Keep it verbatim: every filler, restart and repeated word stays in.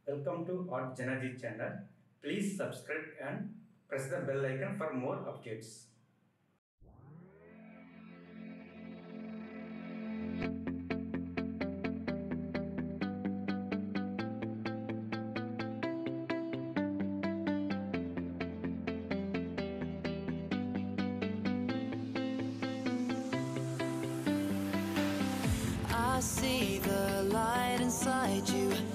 Welcome to artjanag channel. Please subscribe and press the bell icon for more updates. I see the light inside you.